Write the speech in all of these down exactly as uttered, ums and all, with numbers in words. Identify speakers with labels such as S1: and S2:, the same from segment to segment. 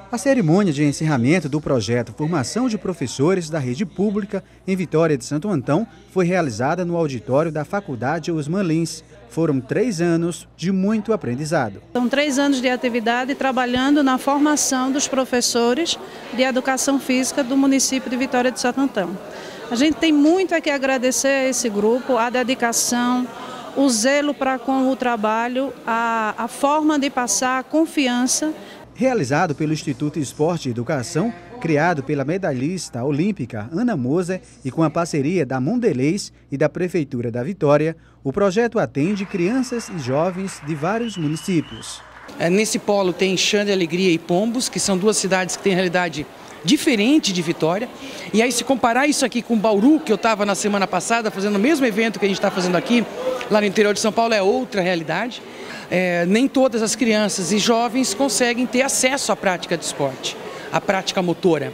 S1: A cerimônia de encerramento do projeto Formação de Professores da Rede Pública em Vitória de Santo Antão foi realizada no auditório da Faculdade Osman Lins. Foram três anos de muito aprendizado.
S2: São três anos de atividade trabalhando na formação dos professores de Educação Física do município de Vitória de Santo Antão. A gente tem muito a que agradecer a esse grupo, a dedicação, o zelo para com o trabalho, a, a forma de passar a confiança.
S1: Realizado pelo Instituto Esporte e Educação, criado pela medalhista olímpica Ana Moser e com a parceria da Mondelez e da Prefeitura da Vitória, o projeto atende crianças e jovens de vários municípios.
S3: É, nesse polo tem Xande, Alegria e Pombos, que são duas cidades que têm realidade diferente de Vitória. E aí, se comparar isso aqui com Bauru, que eu estava na semana passada fazendo o mesmo evento que a gente está fazendo aqui, lá no interior de São Paulo, é outra realidade. É, nem todas as crianças e jovens conseguem ter acesso à prática de esporte, à prática motora.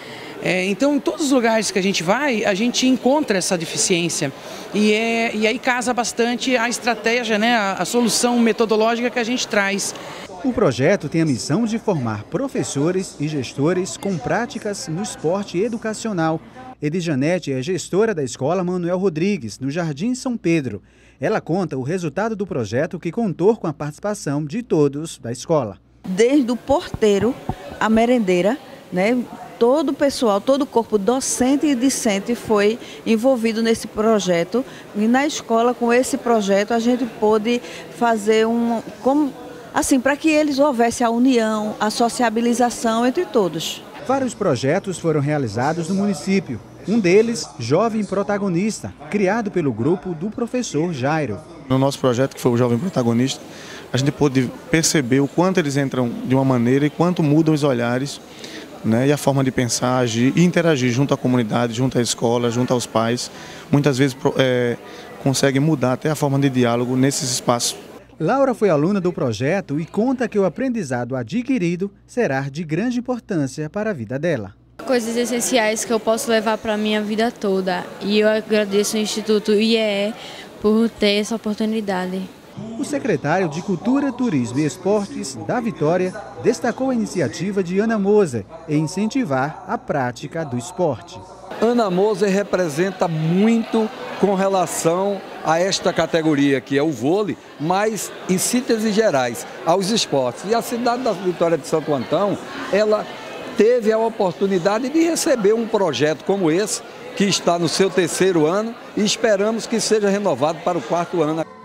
S3: É, então, em todos os lugares que a gente vai, a gente encontra essa deficiência e, é, e aí casa bastante a estratégia, né, a, a solução metodológica que a gente traz.
S1: O projeto tem a missão de formar professores e gestores com práticas no esporte educacional. Edijanete é gestora da Escola Manuel Rodrigues, no Jardim São Pedro. Ela conta o resultado do projeto, que contou com a participação de todos da escola.
S4: Desde o porteiro, a merendeira, né, todo o pessoal, todo o corpo docente e discente foi envolvido nesse projeto. E na escola, com esse projeto, a gente pôde fazer um... Como, assim, para que eles houvesse a união, a sociabilização entre todos.
S1: Vários projetos foram realizados no município. Um deles, Jovem Protagonista, criado pelo grupo do professor Jairo.
S5: No nosso projeto, que foi o Jovem Protagonista, a gente pôde perceber o quanto eles entram de uma maneira e quanto mudam os olhares, né, e a forma de pensar, agir e interagir junto à comunidade, junto à escola, junto aos pais. Muitas vezes é, conseguem mudar até a forma de diálogo nesses espaços.
S1: Laura foi aluna do projeto e conta que o aprendizado adquirido será de grande importância para a vida dela.
S6: Coisas essenciais que eu posso levar para a minha vida toda. E eu agradeço ao Instituto I E E por ter essa oportunidade.
S1: O secretário de Cultura, Turismo e Esportes da Vitória destacou a iniciativa de Ana Moser em incentivar a prática do esporte.
S7: Ana Moser representa muito com relação a esta categoria, que é o vôlei, mas em sínteses gerais, aos esportes. E a cidade da Vitória de Santo Antão, ela teve a oportunidade de receber um projeto como esse, que está no seu terceiro ano, e esperamos que seja renovado para o quarto ano.